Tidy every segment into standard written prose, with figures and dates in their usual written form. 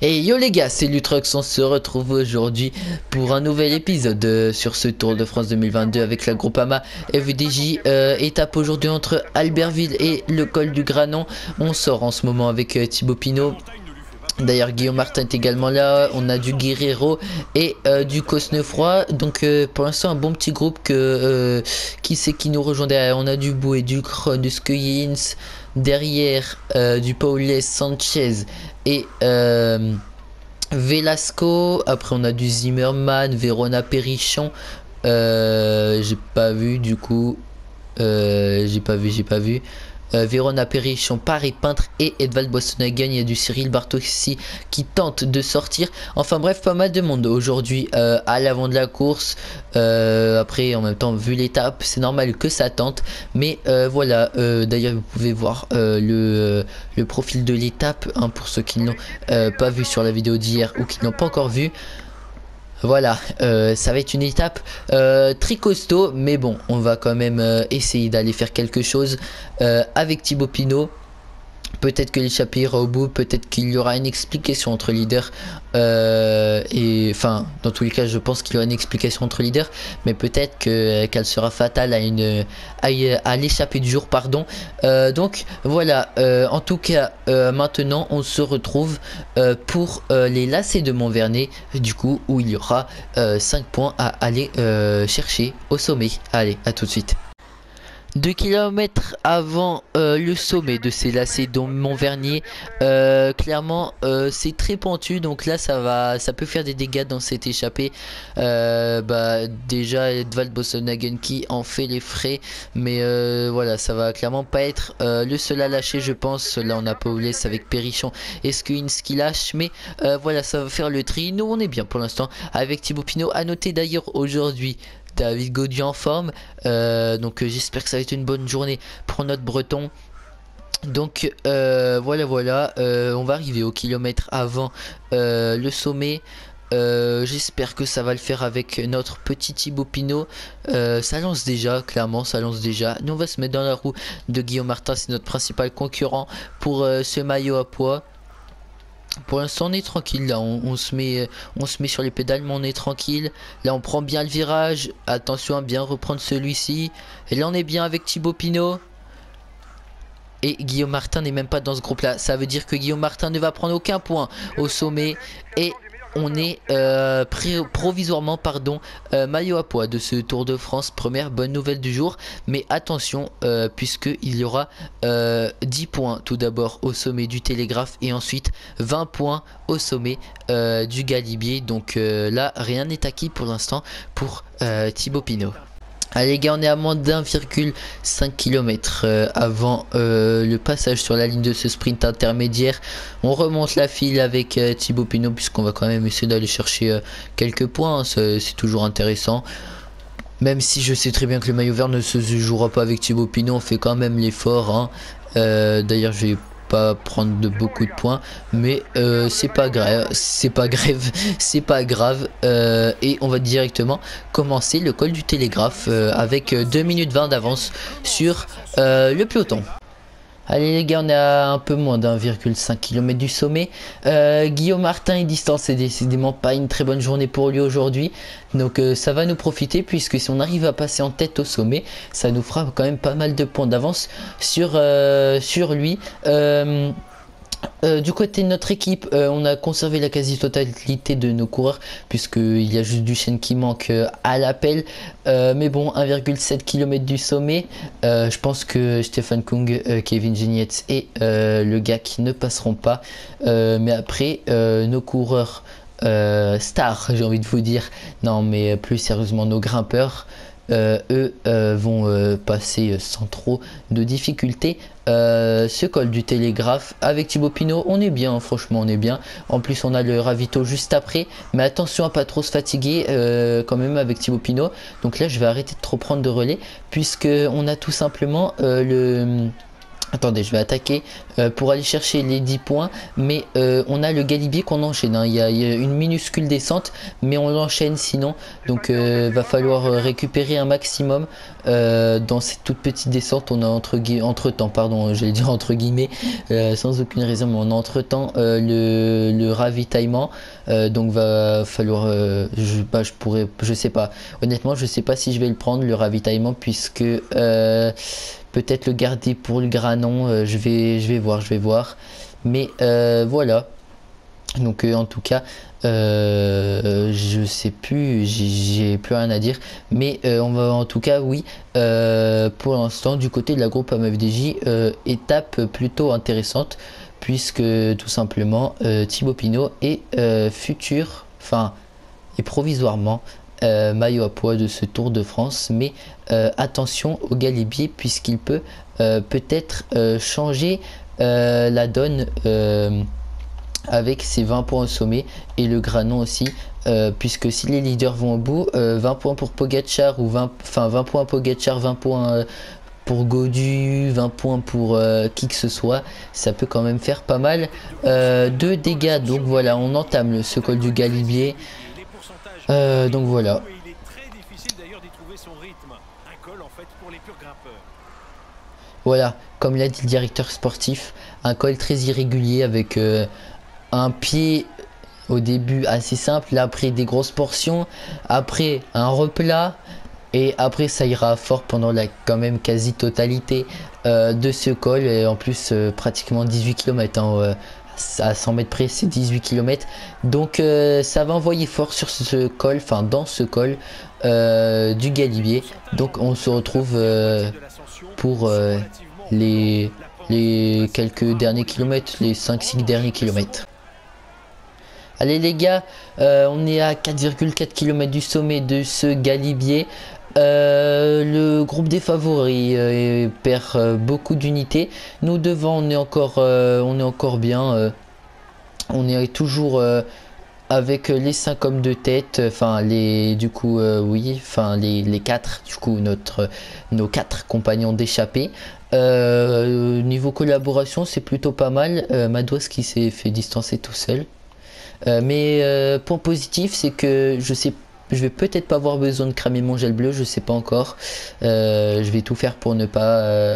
Et yo les gars, c'est Lutrox, on se retrouve aujourd'hui pour un nouvel épisode sur ce Tour de France 2022 avec la Groupama FDJ. Étape aujourd'hui entre Albertville et le col du Granon. On sort en ce moment avec Thibaut Pinot. D'ailleurs Guillaume Martin est également là, on a du Guerrero et du Cosnefroy. Donc pour l'instant un bon petit groupe qui c'est qui nous rejoint derrière. On a du Bouet, du Kron, du Skuyins, derrière du Paules Sanchez et Velasco. Après on a du Zimmerman, Verona Perrichon. J'ai pas vu du coup. J'ai pas vu. Verona Perrichon, Paris Peintre et Edvald Boasson-Hagen. Il y a du Cyril Bartossi qui tente de sortir. Enfin bref, pas mal de monde aujourd'hui à l'avant de la course. Après, en même temps, vu l'étape, c'est normal que ça tente. Mais voilà, d'ailleurs, vous pouvez voir le profil de l'étape hein, pour ceux qui ne l'ont pas vu sur la vidéo d'hier ou qui n'ont pas encore vu. Voilà, ça va être une étape très costaud, mais bon, on va quand même essayer d'aller faire quelque chose avec Thibaut Pinot. Peut-être que l'échappée ira au bout, peut-être qu'il y aura une explication entre leaders. Et enfin, dans tous les cas, je pense qu'il y aura une explication entre leaders, mais peut-être qu'elle sera fatale à l'échappée du jour, pardon. Donc voilà, en tout cas, maintenant, on se retrouve pour les lacets de Montvernet, du coup, où il y aura 5 points à aller chercher au sommet. Allez, à tout de suite. 2 km avant le sommet de ces lacets dont Montvernier, clairement c'est très pentu, donc là ça peut faire des dégâts dans cette échappée. Déjà Edvald Boasson-Hagen qui en fait les frais, mais voilà, ça va clairement pas être le seul à lâcher, je pense. Là on a Paules avec Perrichon et Skuyins qui lâche, mais voilà, ça va faire le tri. Nous on est bien pour l'instant avec Thibaut Pinot. À noter d'ailleurs aujourd'hui David Gaudu en forme, donc j'espère que ça va être une bonne journée pour notre Breton. Donc voilà, on va arriver au kilomètre avant le sommet. J'espère que ça va le faire avec notre petit Thibaut Pinot. Ça lance déjà, clairement ça lance déjà. Nous on va se mettre dans la roue de Guillaume Martin, c'est notre principal concurrent pour ce maillot à poids. Pour l'instant on est tranquille là, on se met sur les pédales, mais on est tranquille. Là on prend bien le virage, attention à bien reprendre celui-ci. Et là on est bien avec Thibaut Pinot. Et Guillaume Martin n'est même pas dans ce groupe là. Ça veut dire que Guillaume Martin ne va prendre aucun point au sommet. Et on est provisoirement maillot à poids de ce Tour de France. Première bonne nouvelle du jour. Mais attention, puisqu'il y aura 10 points tout d'abord au sommet du Télégraphe. Et ensuite 20 points au sommet du Galibier. Donc là, rien n'est acquis pour l'instant pour Thibaut Pinot. Allez les gars, on est à moins d'1,5 km avant le passage sur la ligne de ce sprint intermédiaire. On remonte la file avec Thibaut Pinot, puisqu'on va quand même essayer d'aller chercher quelques points, hein. C'est toujours intéressant. Même si je sais très bien que le maillot vert ne se jouera pas avec Thibaut Pinot, on fait quand même l'effort, hein. D'ailleurs je vais pas prendre de beaucoup de points, mais c'est pas grave, et on va directement commencer le col du Télégraphe avec 2 minutes 20 d'avance sur le peloton. Allez les gars, on est à un peu moins d'1,5 km du sommet. Guillaume Martin est distancé, c'est décidément pas une très bonne journée pour lui aujourd'hui. Donc ça va nous profiter, puisque si on arrive à passer en tête au sommet, ça nous fera quand même pas mal de points d'avance sur lui. Du côté de notre équipe, on a conservé la quasi-totalité de nos coureurs, puisqu'il y a juste Duchesne qui manque à l'appel. Mais bon, 1,7 km du sommet. Je pense que Stefan Kung, Kevin Genietz et le gars qui ne passeront pas. Mais après, nos coureurs stars, j'ai envie de vous dire, non mais plus sérieusement nos grimpeurs, eux vont passer sans trop de difficultés ce col du Télégraphe. Avec Thibaut Pinot on est bien, franchement on est bien. En plus on a le ravito juste après, mais attention à pas trop se fatiguer quand même avec Thibaut Pinot. Donc là je vais arrêter de trop prendre de relais, puisque on a tout simplement Attendez, je vais attaquer pour aller chercher les 10 points. Mais on a le galibier qu'on enchaîne. Hein. Il y a une minuscule descente, mais on l'enchaîne sinon. Donc va falloir récupérer un maximum. Dans cette toute petite descente, on a entre-temps, pardon, j'allais dire entre guillemets, sans aucune raison, mais on a entre-temps le ravitaillement. Donc va falloir, je sais pas. Honnêtement, je sais pas si je vais le prendre, le ravitaillement, puisque... peut-être le garder pour le granon, je vais voir. Mais voilà. Donc en tout cas, je sais plus, j'ai plus rien à dire. Mais on va en tout cas, oui, pour l'instant, du côté de la groupe AMFDJ, étape plutôt intéressante. Puisque tout simplement, Thibaut Pinot est futur, enfin, et provisoirement maillot à poids de ce Tour de France, mais attention au galibier puisqu'il peut peut-être changer la donne avec ses 20 points au sommet et le granon aussi, puisque si les leaders vont au bout, 20 points pour Pogacar ou 20 points Pogacar, 20 points pour Godu, 20 points pour qui que ce soit, ça peut quand même faire pas mal de dégâts. Donc voilà, on entame ce col du galibier. Donc voilà. Voilà, comme l'a dit le directeur sportif, un col très irrégulier avec un pied au début assez simple, là après des grosses portions, après un replat et après ça ira fort pendant la quand même quasi totalité de ce col et en plus pratiquement 18 km hein, à 100 mètres près c'est 18 km donc ça va envoyer fort sur ce col, enfin dans ce col du galibier. Donc on se retrouve pour les quelques derniers kilomètres, les 5-6 derniers kilomètres. Allez les gars, on est à 4,4 km du sommet de ce galibier. Le groupe des favoris perd beaucoup d'unités. Nous devant, on est encore bien. On est toujours avec les 5 hommes de tête. Enfin les, du coup, oui, enfin les 4. Du coup, nos 4 compagnons d'échappée. Niveau collaboration, c'est plutôt pas mal. Madouas qui s'est fait distancer tout seul. Mais point positif, c'est que je vais peut-être pas avoir besoin de cramer mon gel bleu, je sais pas encore. Je vais tout faire pour ne pas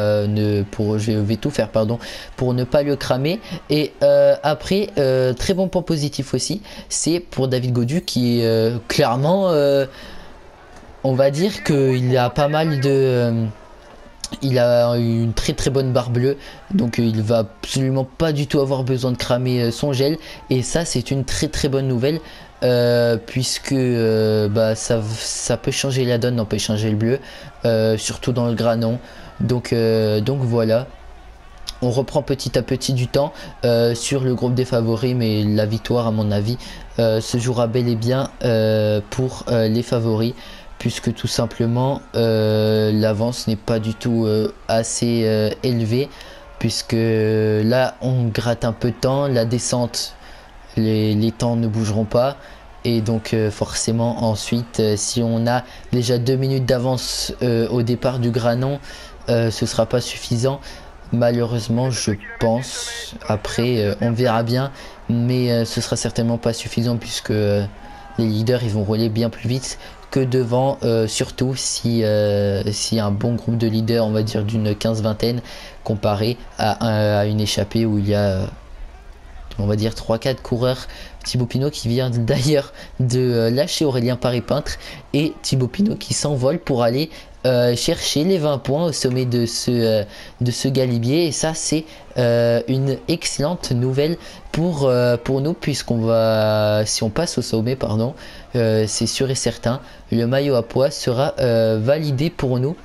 je vais tout faire pardon pour ne pas le cramer. Et après très bon point positif aussi, c'est pour David Gaudu qui clairement on va dire qu'il a pas mal de il a une très bonne barre bleue, donc il va absolument pas du tout avoir besoin de cramer son gel, et ça c'est une très bonne nouvelle puisque bah, ça peut changer la donne d'empêcher un gel bleu, surtout dans le granon. Donc voilà, on reprend petit à petit du temps sur le groupe des favoris, mais la victoire à mon avis se jouera bel et bien pour les favoris, puisque tout simplement l'avance n'est pas du tout assez élevée, puisque là on gratte un peu de temps, la descente les temps ne bougeront pas, et donc forcément ensuite si on a déjà 2 minutes d'avance au départ du granon, ce sera pas suffisant malheureusement, je pense. Après on verra bien, mais ce sera certainement pas suffisant, puisque les leaders ils vont rouler bien plus vite que devant, surtout si un bon groupe de leaders, on va dire d'une 15-20aine, comparé à une échappée où il y a on va dire 3-4 coureurs. Thibaut Pinot qui vient d'ailleurs de lâcher Aurélien Paré-Peintre, et Thibaut Pinot qui s'envole pour aller chercher les 20 points au sommet de ce galibier, et ça c'est une excellente nouvelle pour nous, puisqu'on va, si on passe au sommet pardon, c'est sûr et certain, le maillot à poids sera validé pour nous,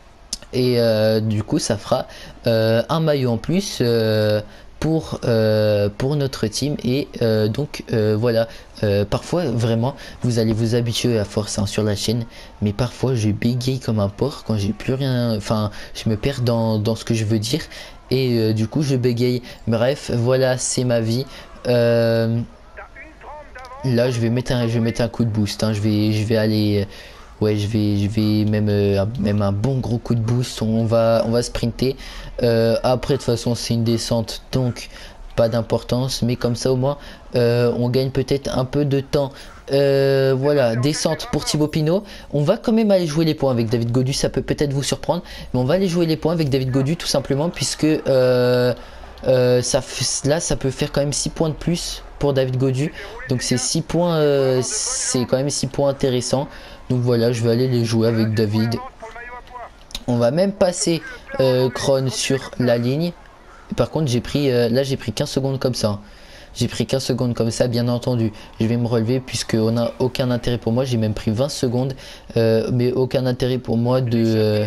et du coup ça fera un maillot en plus pour notre team. Et donc voilà, parfois vraiment vous allez vous habituer à force hein, sur la chaîne, mais parfois je bégaye comme un porc quand j'ai plus rien, enfin je me perds dans ce que je veux dire, et du coup je bégaye. Bref, voilà, c'est ma vie. Là je vais mettre un coup de boost hein. Je vais aller Ouais, je vais même, même un bon gros coup de boost. On va sprinter. Après, de toute façon, c'est une descente, donc pas d'importance. Mais comme ça, au moins, on gagne peut-être un peu de temps. Voilà, descente pour Thibaut Pinot. On va quand même aller jouer les points avec David Gaudu. Ça peut peut-être vous surprendre, mais on va aller jouer les points avec David Gaudu tout simplement, puisque là, ça peut faire quand même 6 points de plus pour David Gaudu. Donc c'est 6 points, c'est quand même 6 points intéressants. Donc voilà, je vais aller les jouer avec David. On va même passer Kron sur la ligne. Par contre, là j'ai pris 15 secondes comme ça. J'ai pris 15 secondes comme ça, bien entendu. Je vais me relever puisqu'on n'a aucun intérêt pour moi. J'ai même pris 20 secondes. Mais aucun intérêt pour moi de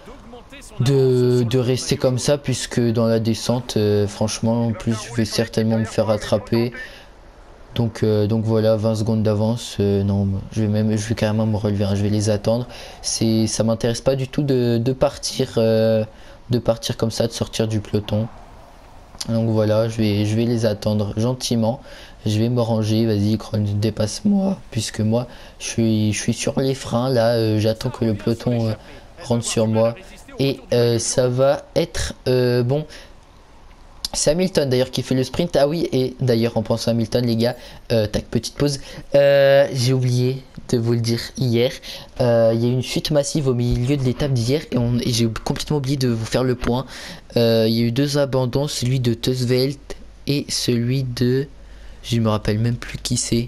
rester comme ça, puisque dans la descente, franchement, en plus, je vais certainement me faire rattraper. Donc voilà, 20 secondes d'avance. Non, je vais carrément me relever, hein, je vais les attendre. Ça m'intéresse pas du tout de partir comme ça, de sortir du peloton. Donc voilà, je vais les attendre gentiment. Je vais me ranger. Vas-y, Kron, dépasse-moi, puisque moi je suis sur les freins là. J'attends que le peloton rentre sur moi, et ça va être bon. C'est Hamilton d'ailleurs qui fait le sprint. Ah oui, et d'ailleurs en pensant à Hamilton, les gars, tac, petite pause, j'ai oublié de vous le dire hier. Il y a eu une chute massive au milieu de l'étape d'hier, et j'ai complètement oublié de vous faire le point. Il y a eu 2 abandons, celui de Tussveld et celui de... Je me rappelle même plus qui c'est.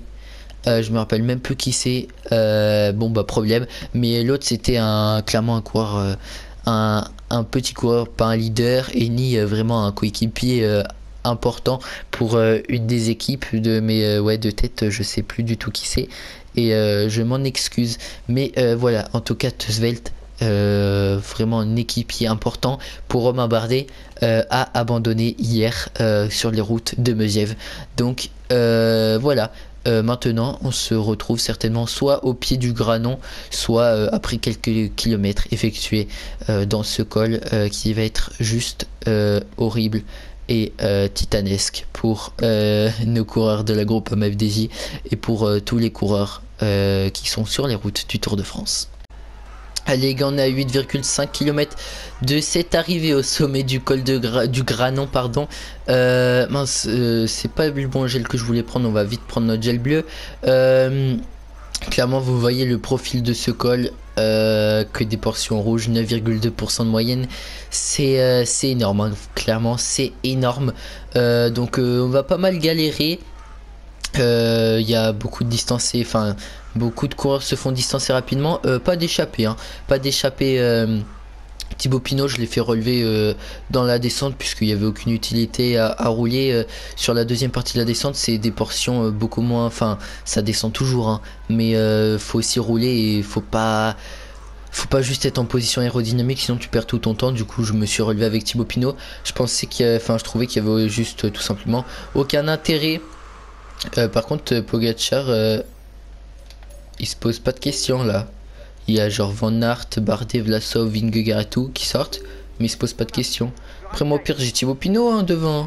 Bon bah problème. Mais l'autre c'était clairement un coureur, un petit coureur, pas un leader, et ni vraiment un coéquipier important pour une des équipes mais ouais, de tête je sais plus du tout qui c'est, et je m'en excuse. Mais voilà, en tout cas Tussveld, vraiment un équipier important pour Romain Bardet, a abandonné hier sur les routes de Megève. Donc voilà. Maintenant, on se retrouve certainement soit au pied du Granon, soit après quelques kilomètres effectués dans ce col qui va être juste horrible et titanesque pour nos coureurs de la groupe FDJ et pour tous les coureurs qui sont sur les routes du Tour de France. Allez les gars, on est à 8,5 km de cette arrivée au sommet du col du Granon, pardon. Mince, c'est pas le bon gel que je voulais prendre, on va vite prendre notre gel bleu. Clairement, vous voyez le profil de ce col, que des portions rouges, 9,2% de moyenne. C'est énorme, hein. Clairement c'est énorme. Donc on va pas mal galérer. Il y a beaucoup de distancés, enfin beaucoup de coureurs se font distancer rapidement. Pas d'échappée, hein. Pas d'échappée. Thibaut Pinot, je l'ai fait relever dans la descente, puisqu'il n'y avait aucune utilité à rouler sur la deuxième partie de la descente. C'est des portions beaucoup moins, enfin ça descend toujours, hein, mais faut aussi rouler, et faut pas juste être en position aérodynamique, sinon tu perds tout ton temps. Du coup je me suis relevé avec Thibaut Pinot. Je trouvais qu'il y avait juste tout simplement aucun intérêt. Par contre Pogacar, il se pose pas de questions là. Il y a genre Van Aert, Bardet, Vlasov, Vingegaard et tout qui sortent, mais il se pose pas de questions. Après moi au pire j'ai Thibaut Pinot, hein, devant.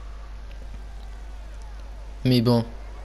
Mais bon.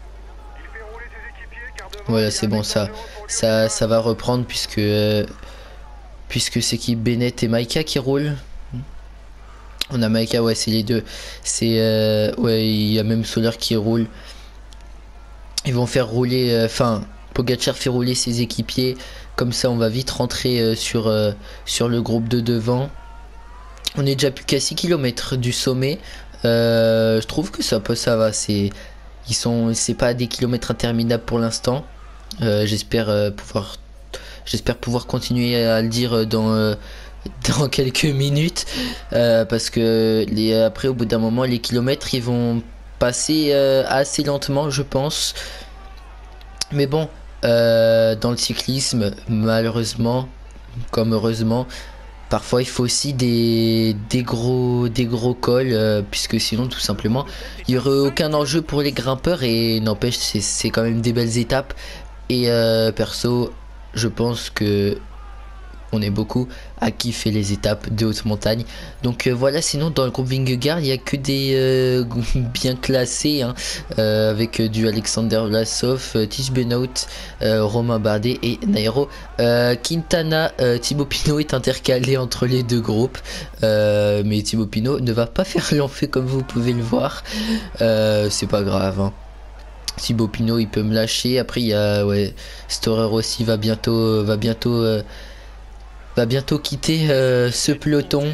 Voilà, c'est bon, ça va reprendre, puisque c'est qui, Bennett et Maïka qui roulent. On a Maïka, ouais, c'est les deux. C'est ouais, il y a même Soler qui roule. Ils vont faire rouler, enfin Pogacar fait rouler ses équipiers. Comme ça on va vite rentrer sur le groupe de devant. On est déjà plus qu'à 6 km du sommet. Je trouve que ça va. C'est pas des kilomètres interminables pour l'instant. J'espère pouvoir continuer à le dire dans quelques minutes, parce que après au bout d'un moment les kilomètres ils vont passer assez lentement, je pense. Mais bon, dans le cyclisme, malheureusement comme heureusement, parfois il faut aussi des gros cols, puisque sinon tout simplement il n'y aurait aucun enjeu pour les grimpeurs. Et n'empêche, c'est quand même des belles étapes. Et perso, je pense que on est beaucoup à kiffer les étapes de haute montagne. Donc voilà, sinon dans le groupe Vingegaard, il n'y a que des bien classés, hein, avec du Alexander Vlasov, Tish Benoît, Romain Bardet et Nairo Quintana. Thibaut Pinot est intercalé entre les deux groupes, mais Thibaut Pinot ne va pas faire l'enfer comme vous pouvez le voir. C'est pas grave, hein. Thibaut Pinot il peut me lâcher. Après il y a Storer aussi va bientôt quitter ce peloton.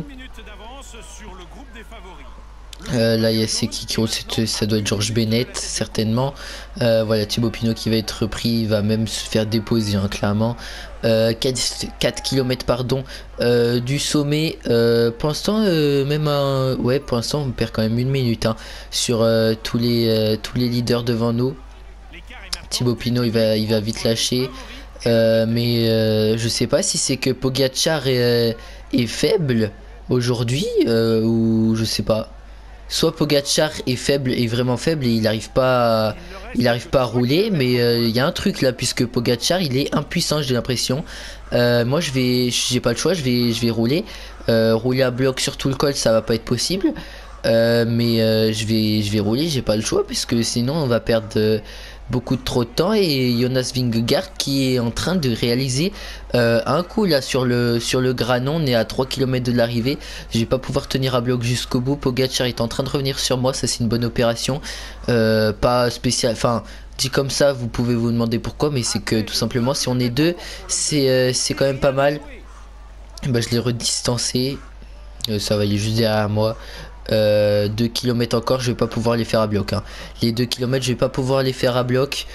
Là il y a qui roule, ça doit être George Bennett certainement. Voilà, Thibaut Pinot qui va être repris, il va même se faire déposer, hein, clairement. 4 km pardon, du sommet. Pour l'instant pour l'instant on perd quand même 1 minute, hein, sur tous les leaders devant nous. Thibaut Pinot il va vite lâcher, mais je sais pas si c'est que Pogacar est faible aujourd'hui, ou je sais pas. Soit Pogacar est faible, est vraiment faible et il n'arrive pas à rouler, mais il y a un truc là, puisque Pogacar il est impuissant, j'ai l'impression. Moi j'ai pas le choix, je vais rouler. Rouler à bloc sur tout le col, ça va pas être possible. Mais je vais rouler, j'ai pas le choix, puisque sinon on va perdre beaucoup trop de temps. Et Jonas Vingegaard qui est en train de réaliser un coup là sur le Granon. On est à 3 km de l'arrivée, je vais pas pouvoir tenir à bloc jusqu'au bout. Pogacar est en train de revenir sur moi, ça c'est une bonne opération, pas spécial, enfin dit comme ça vous pouvez vous demander pourquoi, mais c'est que tout simplement si on est deux c'est quand même pas mal. Bah, je l'ai redistancé, ça va, il est juste derrière moi. 2 km encore, je vais pas pouvoir les faire à bloc, hein. Les 2 km je vais pas pouvoir les faire à bloc.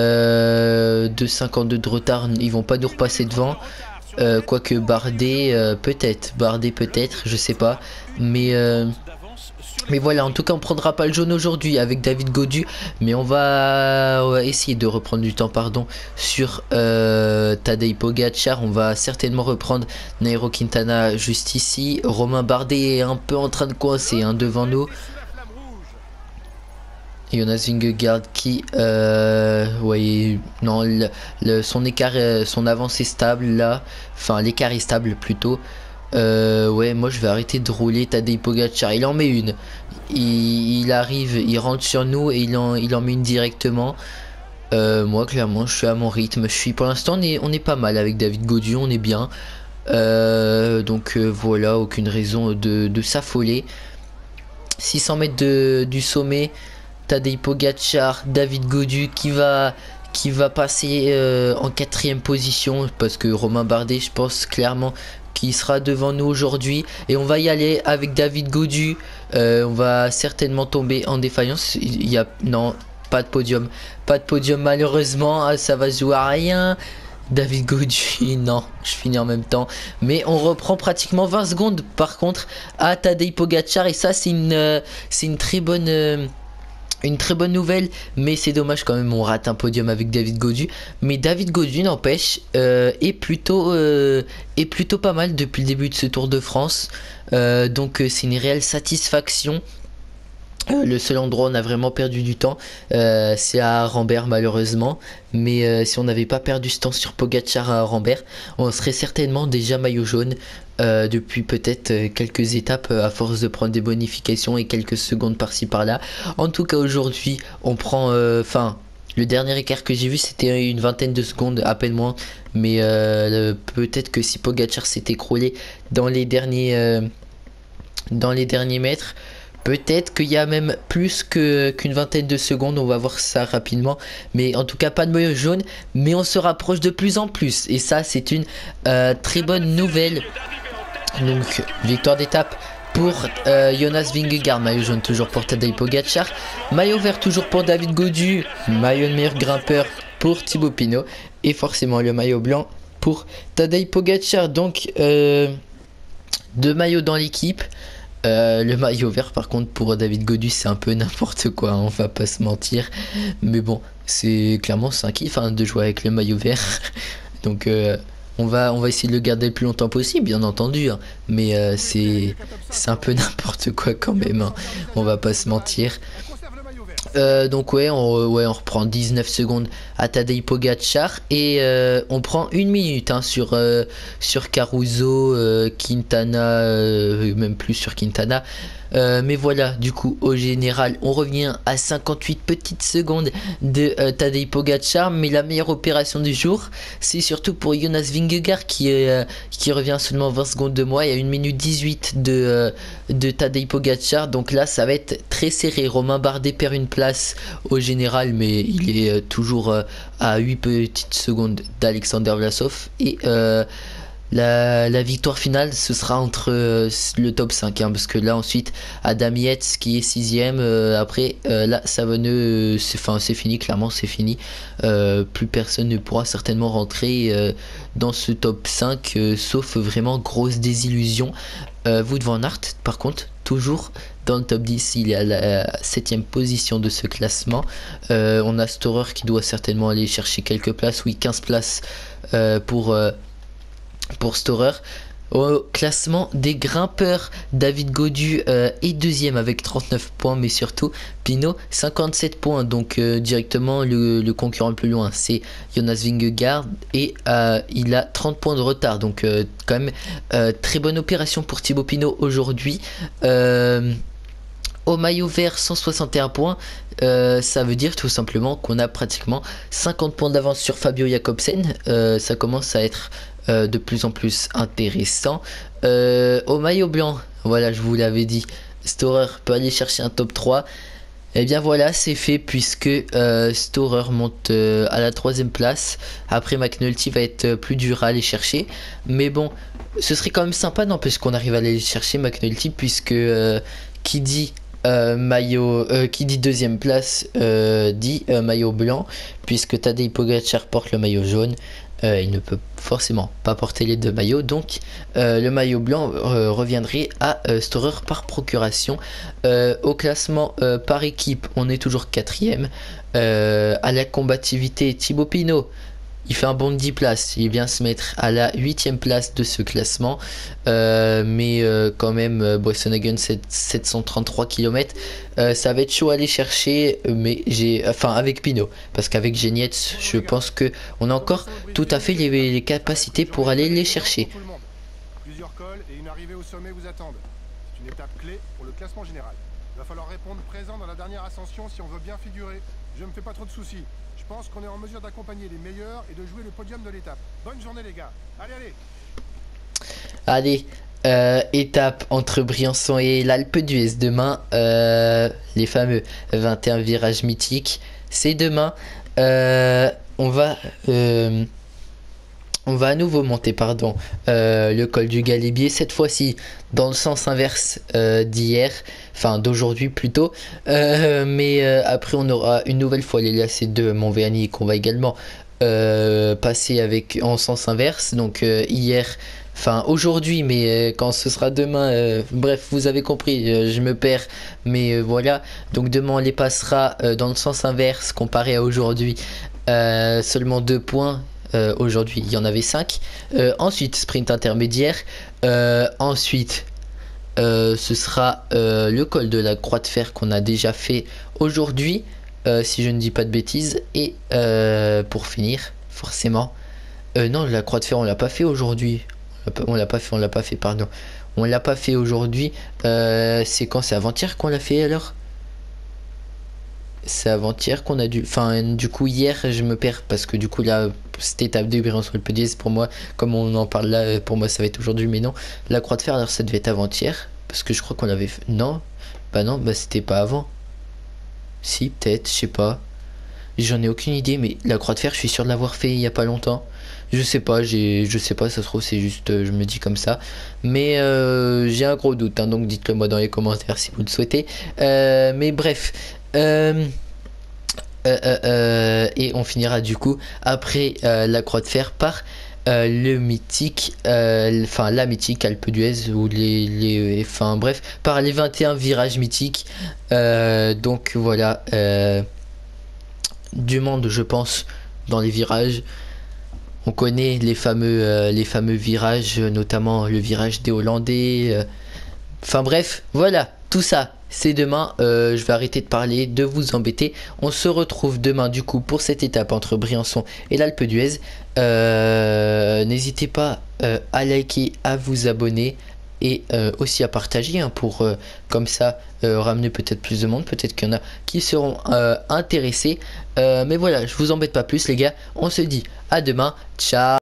2,52 de retard, ils vont pas nous repasser devant. Quoique Bardet peut-être, je sais pas, mais voilà, en tout cas on prendra pas le jaune aujourd'hui avec David Gaudu, mais on va essayer de reprendre du temps sur Tadej Pogacar. On va certainement reprendre Nairo Quintana juste ici. Romain Bardet est un peu en train de coincer, hein, devant nous. Jonas Vingegaard qui non, son écart, son avance est stable là, enfin l'écart est stable plutôt. Moi je vais arrêter de rouler. Tadej Pogacar il en met une, il arrive, il rentre sur nous et il en met une directement. Moi clairement je suis à mon rythme, pour l'instant on est pas mal avec David Gaudu, on est bien, donc voilà, aucune raison de s'affoler. 600 mètres du sommet, Tadej Pogacar, David Gaudu qui va passer en 4e position, parce que Romain Bardet je pense clairement qui sera devant nous aujourd'hui, et on va y aller avec David Gaudu. On va certainement tomber en défaillance. Non, pas de podium malheureusement, ça va jouer à rien. David Gaudu, non, je finis en même temps, mais on reprend pratiquement 20 secondes par contre à Tadej Pogacar, et ça c'est une très bonne nouvelle, mais c'est dommage quand même, on rate un podium avec David Gaudu. Mais David Gaudu n'empêche est plutôt pas mal depuis le début de ce Tour de France, donc c'est une réelle satisfaction. Le seul endroit où on a vraiment perdu du temps, c'est à Rambert malheureusement, mais si on n'avait pas perdu ce temps sur Pogacar à Rambert, on serait certainement déjà maillot jaune depuis peut-être quelques étapes, à force de prendre des bonifications et quelques secondes par-ci par-là. En tout cas aujourd'hui on prend, le dernier écart que j'ai vu c'était une vingtaine de secondes, à peine moins, mais peut-être que si Pogacar s'est écroulé dans les derniers mètres, peut-être qu'il y a même plus qu'une vingtaine de secondes, on va voir ça rapidement. Mais en tout cas pas de maillot jaune, mais on se rapproche de plus en plus, et ça c'est une très bonne nouvelle. Donc victoire d'étape pour Jonas Vingegaard, maillot jaune toujours pour Tadej Pogacar, maillot vert toujours pour David Gaudu, maillot de meilleur grimpeur pour Thibaut Pinot, et forcément le maillot blanc pour Tadej Pogacar. Donc 2 maillots dans l'équipe. Le maillot vert par contre pour David Gaudu c'est un peu n'importe quoi, hein, on va pas se mentir, mais bon c'est clairement un kiff, hein, de jouer avec le maillot vert. Donc on va essayer de le garder le plus longtemps possible bien entendu, hein, mais c'est un peu n'importe quoi quand même, hein, on va pas se mentir. Donc on reprend 19 secondes à Tadej Pogacar et on prend une minute hein, sur Caruso, Quintana, même plus sur Quintana. Mais voilà, du coup, au général, on revient à 58 petites secondes de Tadej Pogacar. Mais la meilleure opération du jour, c'est surtout pour Jonas Vingegaard qui revient seulement 20 secondes de moi. Il y a 1 minute 18 de Tadej Pogacar. Donc là, ça va être très serré. Romain Bardet perd une place au général, mais il est toujours à 8 petites secondes d'Alexander Vlasov. Et la victoire finale, ce sera entre le top 5 hein, parce que là ensuite Adam Yates qui est 6ème, après là Savonneux, c'est fini, clairement c'est fini, plus personne ne pourra certainement rentrer dans ce top 5 sauf vraiment grosse désillusion. Wout van Aert par contre toujours dans le top 10, il est à la 7ème position de ce classement. On a Storer qui doit certainement aller chercher quelques places, oui 15 places pour Storer. Au classement des grimpeurs, David Gaudu est 2ème avec 39 points, mais surtout Pinot 57 points. Donc directement le concurrent le plus loin c'est Jonas Vingegaard et il a 30 points de retard. Donc quand même très bonne opération pour Thibaut Pinot aujourd'hui. Au maillot vert 161 points, ça veut dire tout simplement qu'on a pratiquement 50 points d'avance sur Fabio Jakobsen. Ça commence à être de plus en plus intéressant. Au maillot blanc, voilà, je vous l'avais dit, Storer peut aller chercher un top 3. Et bien voilà, c'est fait puisque Storer monte à la 3ème place. Après McNulty va être plus dur à aller chercher, mais bon, ce serait quand même sympa n'empêche qu'on arrive à aller chercher McNulty, puisque qui dit qui dit 2ème place dit maillot blanc, puisque Tadej Pogacar porte le maillot jaune. Il ne peut forcément pas porter les deux maillots, donc le maillot blanc reviendrait à Storer par procuration. Au classement par équipe, on est toujours 4ème. À la combativité, Thibaut Pinot, il fait un bond de 10 places, il vient se mettre à la 8ème place de ce classement, mais quand même Boisson-Hagen 733 km, ça va être chaud à aller chercher, mais avec Pinot, parce qu'avec Genietz je pense que on a encore tout à fait les capacités pour aller les chercher. Plusieurs cols et une arrivée au sommet vous attendent. C'est une étape clé pour le classement général. Il va falloir répondre présent dans la dernière ascension si on veut bien figurer. Je me fais pas trop de soucis. Je pense qu'on est en mesure d'accompagner les meilleurs et de jouer le podium de l'étape. Bonne journée les gars. Allez. Étape entre Briançon et l'Alpe d'Huez demain, les fameux 21 virages mythiques, c'est demain. On va à nouveau monter le col du Galibier, cette fois-ci dans le sens inverse d'hier, enfin d'aujourd'hui plutôt, mais après on aura une nouvelle fois les lacets de Montvéani qu'on va également passer en sens inverse. Donc hier, enfin aujourd'hui, mais quand ce sera demain, bref, vous avez compris, je me perds, mais voilà. Donc demain on les passera dans le sens inverse comparé à aujourd'hui, seulement 2 points. Aujourd'hui il y en avait 5. Ensuite sprint intermédiaire, ensuite ce sera le col de la Croix de Fer qu'on a déjà fait aujourd'hui, si je ne dis pas de bêtises, et pour finir forcément non, la Croix de Fer on l'a pas fait aujourd'hui, on l'a pas fait pardon, on l'a pas fait aujourd'hui. C'est quand? C'est avant-hier qu'on l'a fait alors? C'est avant-hier qu'on a dû... Enfin, du coup, hier, je me perds parce que du coup, là, cette étape de Briançon-Alpe d'Huez, pour moi, comme on en parle là, pour moi, ça va être aujourd'hui, mais non. La Croix de Fer, alors, ça devait être avant-hier parce que je crois qu'on l'avait fait... Non, c'était pas avant. Si, peut-être, je sais pas. J'en ai aucune idée, mais la Croix de Fer, je suis sûr de l'avoir fait il y a pas longtemps. Je sais pas, ça se trouve, c'est juste, je me dis comme ça. Mais j'ai un gros doute, hein, donc dites-le moi dans les commentaires si vous le souhaitez. Mais bref... et on finira du coup après la Croix de Fer par le mythique, la mythique Alpe d'Huez, ou enfin bref, par les 21 virages mythiques. Donc voilà, du monde je pense dans les virages. On connaît les fameux virages, notamment le virage des Hollandais. Enfin bref, voilà. tout ça, c'est demain. Je vais arrêter de parler, de vous embêter. On se retrouve demain du coup pour cette étape entre Briançon et l'Alpe d'Huez. N'hésitez pas à liker, à vous abonner et aussi à partager hein, pour comme ça ramener peut-être plus de monde. Peut-être qu'il y en a qui seront intéressés. Mais voilà, je vous embête pas plus les gars. On se dit à demain. Ciao.